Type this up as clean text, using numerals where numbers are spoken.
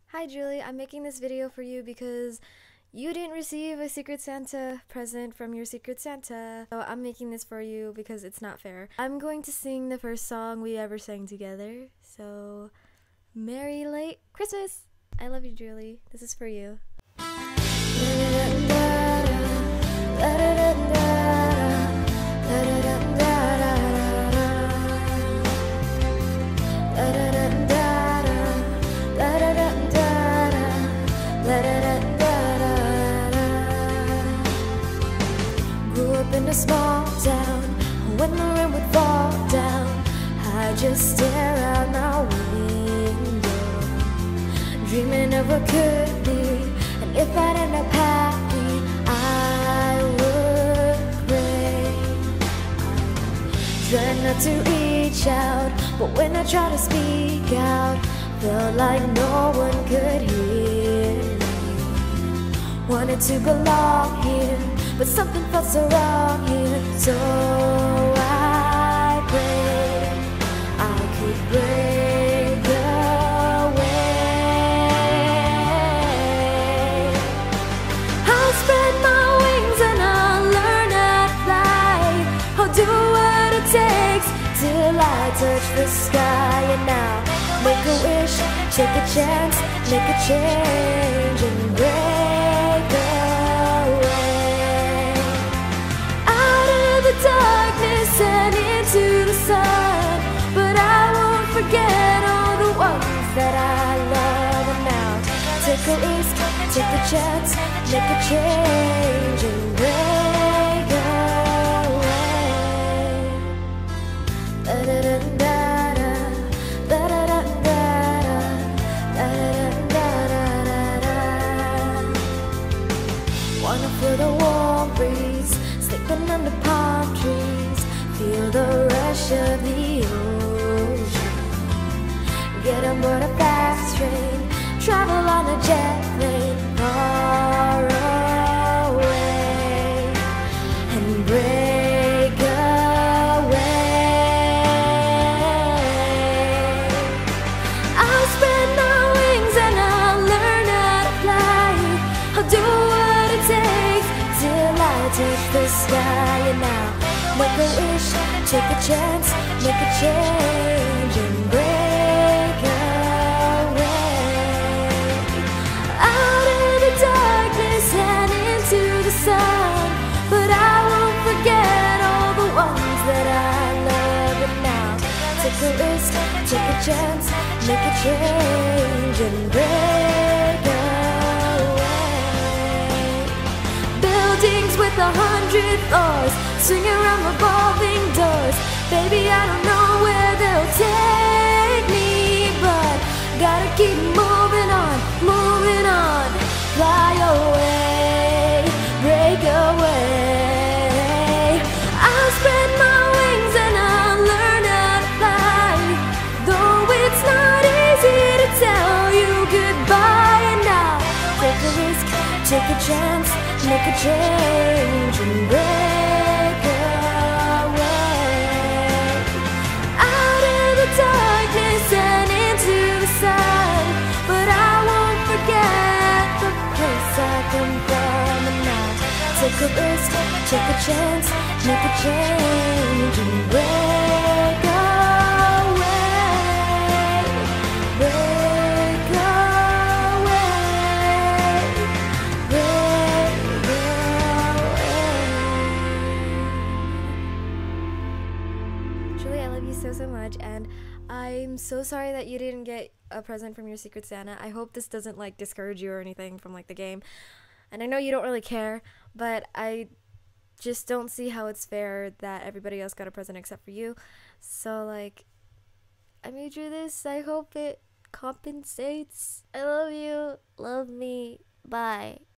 Hi Julie, I'm making this video for you because you didn't receive a Secret Santa present from your Secret Santa. So I'm making this for you because it's not fair. I'm going to sing the first song we ever sang together. So, Merry Late Christmas! I love you, Julie. This is for you. Grew up in a small town. When the rain would fall down, I just stare out my window, dreaming of what could be. And if I'd end up happy, I would pray. I try not to reach out, but when I try to speak out, felt like no one could hear me. Wanted to belong here, but something felt so wrong here. So I prayed I could break away. I'll spread my wings and I'll learn how to fly. I'll do what it takes till I touch the sky. And now make a wish, take a chance, make a change and break away. Out of the darkness and into the sun, but I won't forget all the ones that I love. And now take a risk, take a chance, make a change and break away. Da-da-da-da-da, da-da-da-da-da, da-da-da-da-da. Wanna feel the warm breeze, sleeping under palm trees, feel the rush of the ocean. Get on board a fast train, travel on a jet plane far away and break away. I'll spread my wings and I'll learn how to fly. I'll do what it takes till I touch the sky. And now make a wish, take a chance, make a change and break away. Out of the darkness and into the sun, but I won't forget all the ones that I love. And now take a risk, take a chance, make a change and break away. Buildings with 100 floors, swing around revolving doors. Baby, I don't know where they'll take me, but gotta keep moving on, moving on. Fly away, break away. I'll spread my wings and I'll learn how to fly. Though it's not easy to tell you goodbye. And now take a risk, take a chance, make a change and break away. Out of the darkness and into the sun, but I won't forget the place I come from. And now take a risk, take a chance, make a change and break away. Break away. Break away. Julie, I love you so much, and I'm so sorry that you didn't get a present from your Secret Santa. I hope this doesn't like discourage you or anything from like the game. And I know you don't really care, but I just don't see how it's fair that everybody else got a present except for you. So like, I made you this. I hope it compensates. I love you. Love me. Bye.